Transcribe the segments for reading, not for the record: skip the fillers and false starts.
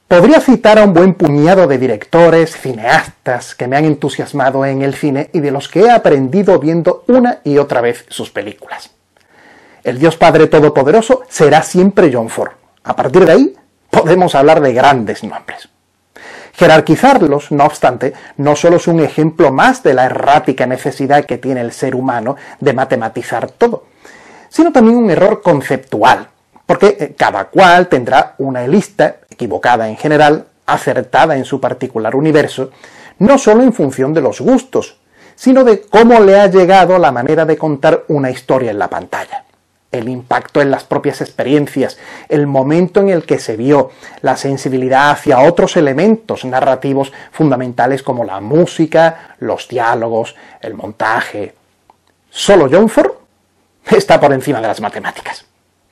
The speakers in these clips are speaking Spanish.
Podría citar a un buen puñado de directores, cineastas que me han entusiasmado en el cine y de los que he aprendido viendo una y otra vez sus películas. El Dios Padre Todopoderoso será siempre John Ford. A partir de ahí podemos hablar de grandes nombres. Jerarquizarlos, no obstante, no solo es un ejemplo más de la errática necesidad que tiene el ser humano de matematizar todo, sino también un error conceptual, porque cada cual tendrá una lista, equivocada en general, acertada en su particular universo, no solo en función de los gustos, sino de cómo le ha llegado la manera de contar una historia en la pantalla. El impacto en las propias experiencias, el momento en el que se vio, la sensibilidad hacia otros elementos narrativos fundamentales como la música, los diálogos, el montaje. Solo John Ford está por encima de las matemáticas.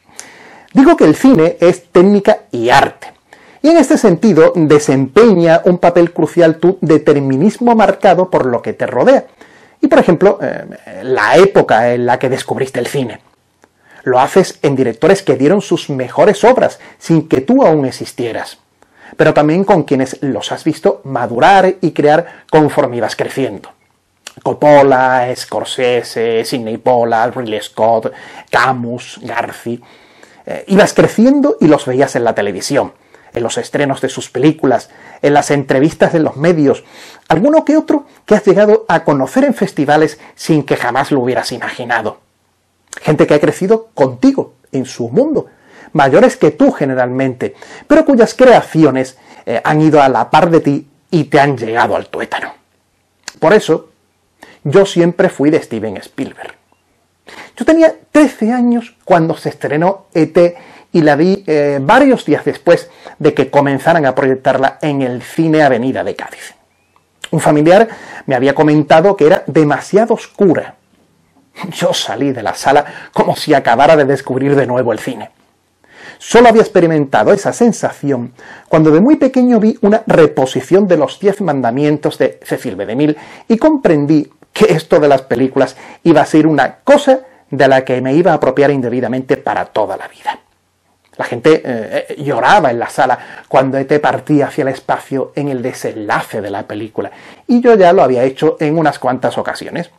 Digo que el cine es técnica y arte, y en este sentido desempeña un papel crucial tu determinismo marcado por lo que te rodea, y por ejemplo, la época en la que descubriste el cine. Lo haces en directores que dieron sus mejores obras sin que tú aún existieras, pero también con quienes los has visto madurar y crear conforme ibas creciendo. Coppola, Scorsese, Sidney Pollack, Ridley Scott, Camus, Garci. Ibas creciendo y los veías en la televisión, en los estrenos de sus películas, en las entrevistas de los medios, alguno que otro que has llegado a conocer en festivales sin que jamás lo hubieras imaginado. Gente que ha crecido contigo, en su mundo, mayores que tú generalmente, pero cuyas creaciones han ido a la par de ti y te han llegado al tuétano. Por eso, yo siempre fui de Steven Spielberg. Yo tenía 13 años cuando se estrenó E.T. y la vi varios días después de que comenzaran a proyectarla en el Cine Avenida de Cádiz. Un familiar me había comentado que era demasiado oscura. Yo salí de la sala como si acabara de descubrir de nuevo el cine. Solo había experimentado esa sensación cuando de muy pequeño vi una reposición de los 10 mandamientos de Cecil B. DeMille y comprendí que esto de las películas iba a ser una cosa de la que me iba a apropiar indebidamente para toda la vida. La gente lloraba en la sala cuando E.T. partía hacia el espacio en el desenlace de la película, y yo ya lo había hecho en unas cuantas ocasiones.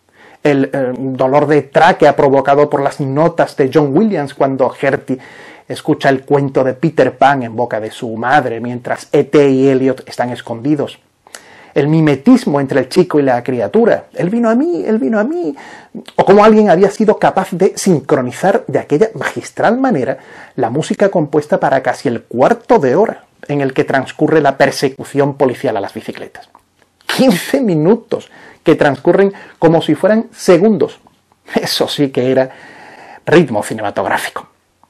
El dolor de tráquea provocado por las notas de John Williams cuando Gertie escucha el cuento de Peter Pan en boca de su madre mientras E.T. y Elliot están escondidos. El mimetismo entre el chico y la criatura. Él vino a mí. O cómo alguien había sido capaz de sincronizar de aquella magistral manera la música compuesta para casi el cuarto de hora en el que transcurre la persecución policial a las bicicletas. 15 minutos que transcurren como si fueran segundos. Eso sí que era ritmo cinematográfico.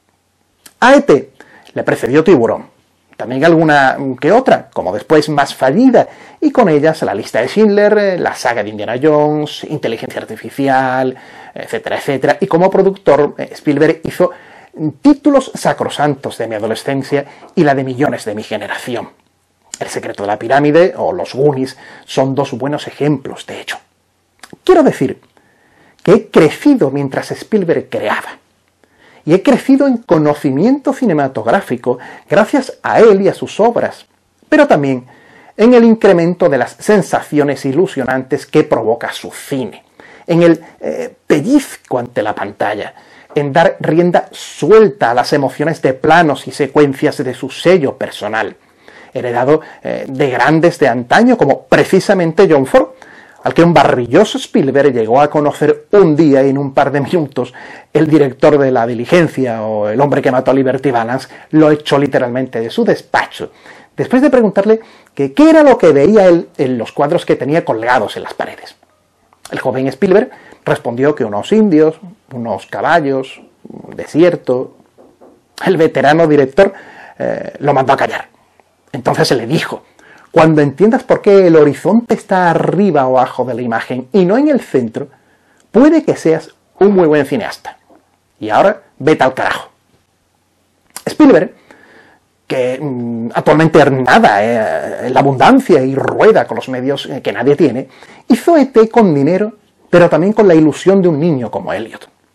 A E.T. le precedió Tiburón. También alguna que otra, como después más fallida, y con ellas la lista de Schindler, la saga de Indiana Jones, Inteligencia Artificial, etcétera, etcétera. Y como productor, Spielberg hizo títulos sacrosantos de mi adolescencia y la de millones de mi generación. El secreto de la pirámide o Los Goonies son dos buenos ejemplos, de hecho. Quiero decir que he crecido mientras Spielberg creaba. Y he crecido en conocimiento cinematográfico gracias a él y a sus obras, pero también en el incremento de las sensaciones ilusionantes que provoca su cine, en el pellizco ante la pantalla, en dar rienda suelta a las emociones de planos y secuencias de su sello personal, heredado de grandes de antaño como precisamente John Ford, al que un barrilloso Spielberg llegó a conocer un día y en un par de minutos el director de La Diligencia o El hombre que mató a Liberty Balance lo echó literalmente de su despacho, después de preguntarle que qué era lo que veía él en los cuadros que tenía colgados en las paredes. El joven Spielberg respondió que unos indios, unos caballos, un desierto. El veterano director lo mandó a callar. Entonces se le dijo: cuando entiendas por qué el horizonte está arriba o abajo de la imagen y no en el centro, puede que seas un muy buen cineasta. Y ahora, vete al carajo. Spielberg, que actualmente nada en la abundancia y rueda con los medios que nadie tiene, hizo E.T. con dinero, pero también con la ilusión de un niño como Elliot.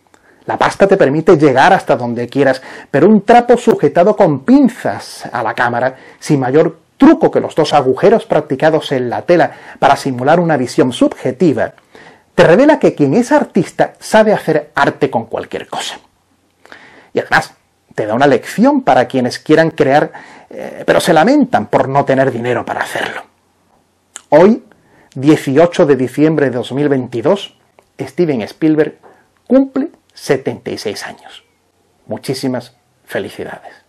La pasta te permite llegar hasta donde quieras, pero un trapo sujetado con pinzas a la cámara, sin mayor truco que los 2 agujeros practicados en la tela para simular una visión subjetiva, te revela que quien es artista sabe hacer arte con cualquier cosa. Y además, te da una lección para quienes quieran crear, pero se lamentan por no tener dinero para hacerlo. Hoy, 18 de diciembre de 2022, Steven Spielberg cumple 76 años. Muchísimas felicidades.